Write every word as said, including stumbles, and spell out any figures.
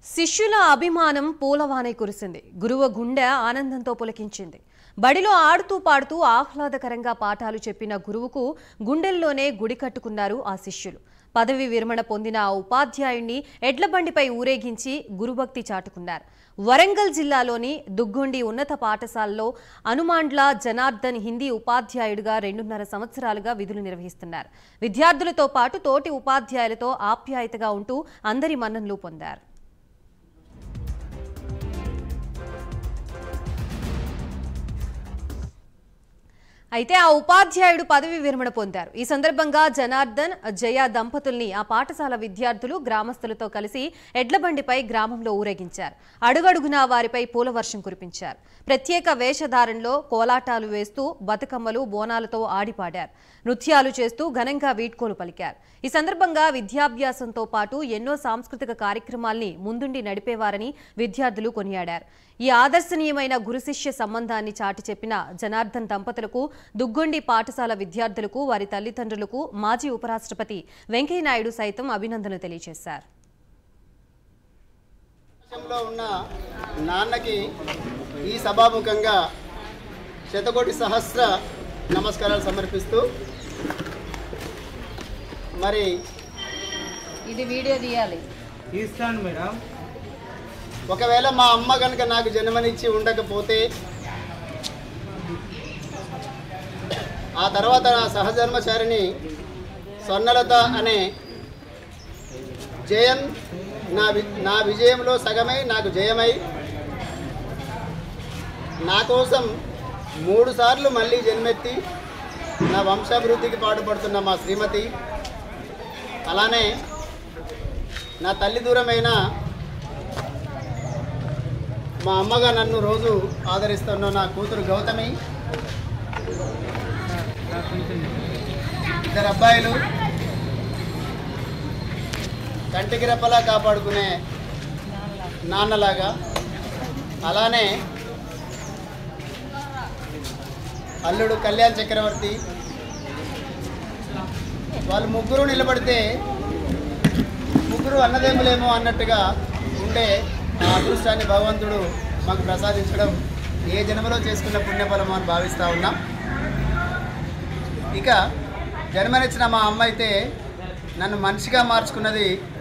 శిష్యుల అభిమానం పూలవానై కురిసింది. గురువు గుండె ఆనందంతో పులకించింది. బడిలో ఆడుతూ పాడుతూ ఆహ్లాదకరంగా పాఠాలు చెప్పిన గురువుకు గుండెల్లోనే గుడి కట్టుకున్నారు ఆ శిష్యులు. పదవి విరమణ పొందిన ఆ ఉపాధ్యాయుణ్ణి ఎడ్లబండిపై ఊరేగించి గురుభక్తి చాటుకున్నారు. వరంగల్ జిల్లాలోని దుగ్గొండి ఉన్నత పాఠశాలలో అనుమాండ్ల జనార్దన్ హిందీ ఉపాధ్యాయుడిగా రెండున్నర సంవత్సరాలుగా విధులు నిర్వహిస్తున్నారు. విద్యార్థులతో పాటు తోటి ఉపాధ్యాయులతో ఆప్యాయతగా ఉంటూ అందరి మన్ననలు పొందారు. అయితే ఆ ఉపాధ్యాయుడు పదవి విరమణ పొందారు. ఈ సందర్భంగా జనార్దన్, జయ దంపతుల్ని ఆ పాఠశాల విద్యార్థులు గ్రామస్తులతో కలిసి ఎడ్లబండిపై గ్రామంలో ఊరేగించారు. అడుగడుగునా వారిపై పూల వర్షం కురిపించారు. ప్రత్యేక వేషధారణలో కోలాటాలు వేస్తూ బతుకమ్మలు, బోనాలతో ఆడిపాడారు. నృత్యాలు చేస్తూ ఘనంగా వీడ్కోలు పలికారు. ఈ సందర్భంగా విద్యాభ్యాసంతో పాటు ఎన్నో సాంస్కృతిక కార్యక్రమాల్ని ముందుండి నడిపేవారని విద్యార్థులు కొనియాడారు. ఈ ఆదర్శనీయమైన గురు శిష్య సంబంధాన్ని చాటి చెప్పిన జనార్దన్ దంపతులకు, దుగ్గొండి పాఠశాల విద్యార్థులకు, వారి తల్లిదండ్రులకు మాజీ ఉపరాష్ట్రపతి వెంకయ్యనాయుడు సైతం అభినందనలు తెలియజేశారు. నాన్నకి ఈ సభాముఖంగా శతకోటి సహస్ర నమస్కారాలు సమర్పిస్తూ, మరి ఇది వీడియో తీయాలి తీస్తాను మేడం. ఒకవేళ మా అమ్మ కనుక నాకు జన్మనిచ్చి ఉండకపోతే ఆ తర్వాత నా సహధర్మచారిని స్వర్ణలత అనే జయం నా నా విజయంలో సగమై నాకు జయమై నా కోసం మూడు సార్లు మళ్ళీ జన్మెత్తి నా వంశాభివృద్ధికి పాటుపడుతున్న మా శ్రీమతి, అలానే నా తల్లి దూరమైన మా అమ్మగా నన్ను రోజు ఆదరిస్తున్న నా కూతురు గౌతమి, ఇద్దరు అబ్బాయిలు, కంటికి రెప్పలా కాపాడుకునే నాన్నలాగా, అలానే అల్లుడు కళ్యాణ్ చక్రవర్తి, వాళ్ళు ముగ్గురు నిలబడితే ముగ్గురు అన్నదమ్ములేమో అన్నట్టుగా ఉండే ఆ అదృష్టాన్ని భగవంతుడు మాకు ప్రసాదించడం ఏ జన్మలో చేసుకున్న పుణ్యఫలమో అని భావిస్తూ ఉన్నాం. ఇక జన్మనిచ్చిన మా అమ్మ అయితే నన్ను మనిషిగా మార్చుకున్నది